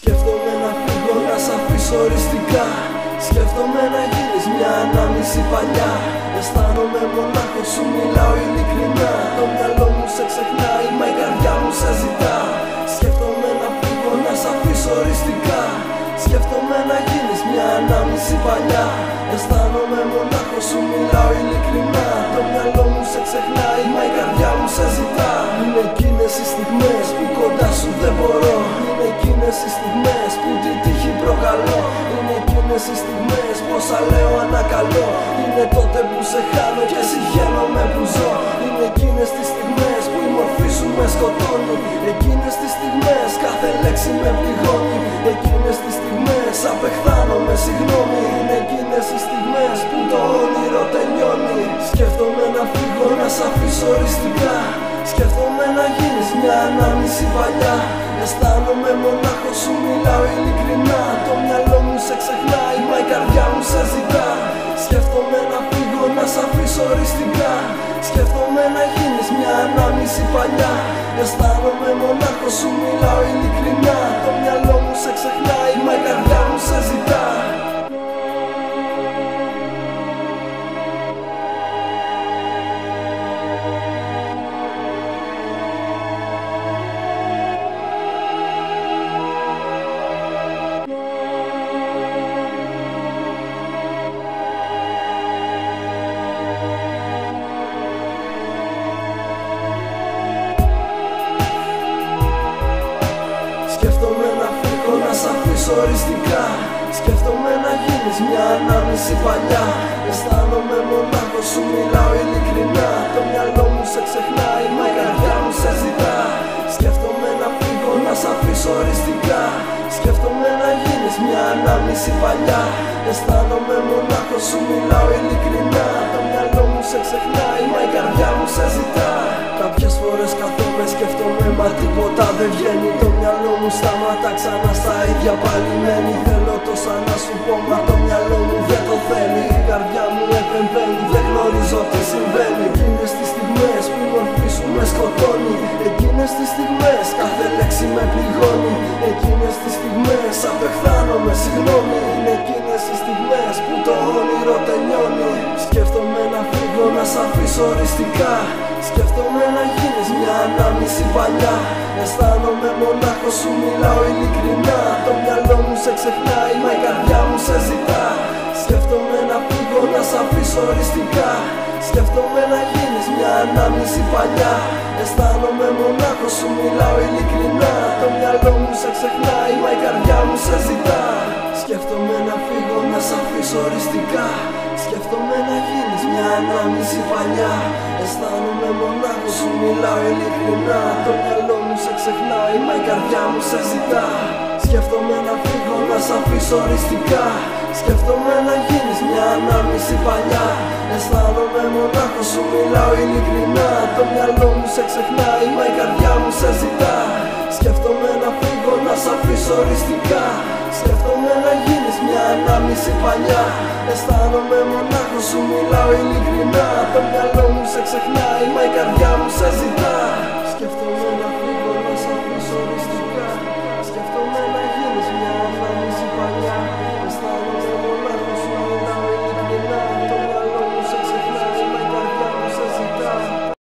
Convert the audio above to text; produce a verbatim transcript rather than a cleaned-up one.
Σκέφτομαι να φύγω, να σ' αφήσω οριστικά. Σκέφτομαι να γίνεις μια ανάμνηση παλιά. Αισθάνομαι μονάχος, σου μιλάω ειλικρινά. Το μυαλό μου σε ξεχνάει, μα η καρδιά μου σε ζητά. Σκέφτομαι να φύγω, να σ' αφήσω οριστικά. Σκέφτομαι να γίνεις μια ανάμνηση παλιά. Αισθάνομαι μονάχος, σου μιλάω ειλικρινά. Το μυαλό μου σε ξεχνάει, μα η καρδιά μου σε ζητά. Είναι εκείνες οι στιγμές που κοντά σου δεν μπορώ. Είναι εκείνες οι στιγμές που την τύχη προκαλώ. Είναι εκείνες οι στιγμές πόσα λέω ανακαλώ. Είναι τότε που σε χάνω και συγχαίνομαι που ζω. Είναι εκείνες τις στιγμές που η μορφή σου με σκοτώνει. Εκείνες τις στιγμές κάθε λέξη με πληγώνει. Εκείνες τις στιγμές απεχθάνομαι, συγγνώμη. Είναι εκείνες οι στιγμές που το όνειρο τελειώνει. Σκέφτομαι να φύγω, να σ' αφήσω οριστικά. Σκέφτομαι να γίνεις μια ανάμνηση παλιά. Αισθάνομαι μονάχος, σου μιλάω ειλικρινά. Το μυαλό μου σε ξεχνάει, μα η καρδιά μου σε ζητά. Σκέφτομαι να φύγω, να σ' αφήσω οριστικά. Σκέφτομαι να γίνεις μια ανάμνηση παλιά. Αισθάνομαι μονάχος, σου μιλάω ειλικρινά. Το μυαλό μου σε ξεχνάει, μα η καρδιά μου σε ζητά. Σκέφτομαι να φύγω, να σ' αφήσω οριστικά. Σκέφτομαι να γίνεις μια ανάμνηση παλιά. Αισθάνομαι μονάχος, σου μιλάω ειλικρινά. Το μυαλό μου σε ξεχνάει, μα η καρδιά μου σε ζητά. Σκέφτομαι να φύγω, να σ' αφήσω οριστικά. Σκέφτομαι να γίνεις μια ανάμνηση παλιά. Αισθάνομαι μονάχος, σου μιλάω ειλικρινά. Το μυαλό μου σε ξεχνάει, μα η καρδιά μου σε ζητά. Κάποιες φορές καθόμαι, σκέφτομαι, μα τίποτα δεν βγαίνει. Το μυαλό μου σταματά ξανά στα ίδια πάλι μένει. Θέλω τόσα να σου πω, μα το μυαλό μου δεν το θέλει. Η καρδιά μου επεμβαίνει, δεν γνωρίζω τι συμβαίνει. Εκείνες τις στιγμές που η μορφή σου με σκοτώνει. Εκείνες τις στιγμές κάθε λέξη με πληγώνει. Εκείνες τις στιγμές απεχθάνομαι, συγγνώμη. Είναι εκείνες οι στιγμές που το όνειρο τελειώνει. Σκέφτομαι να φύγω, να σ' αφήσω οριστικά. Σκέφτομαι να γίνεις μια ανάμνηση παλιά. Αισθάνομαι μονάχος, σου μιλάω ειλικρινά. Το μυαλό μου σε ξεχνάει, μα η καρδιά μου σε ζητά. Σκέφτομαι να φύγω, να σ' αφήσω οριστικά. Σκέφτομαι να γίνεις μια ανάμνηση παλιά. Αισθάνομαι μονάχος, σου μιλάω ειλικρινά. Το μυαλό μου σε ξεχνάει, μα η καρδιά μου σε ζητά. Σκέφτομαι να φύγω, να σ' αφήσω οριστικά. Σκέφτομαι να γίνεις μια ανάμνηση παλιά. Αισθάνομαι μονάχος, σου μιλάω ειλικρινά. Το μυαλό μου σε ξεχνάει, μα η καρδιά μου σε ζητά. Σκέφτομαι να φύγω, να σ' αφήσω οριστικά. Σκέφτομαι να γίνεις μια ανάμνηση παλιά. Αισθάνομαι μονάχος, σου μιλάω ειλικρινά. Το μυαλό μου σε ξεχνάει, μα η καρδιά μου σε ζητά. Σκέφτομαι να φύγω, να σ' αφήσω οριστικά. Σκέφτομαι να γίνεις μια ανάμνηση παλιά. Αισθάνομαι μονάχος, σου μιλάω ειλικρινά. Το μυαλό μου σε ξεχνάει, μα η καρδιά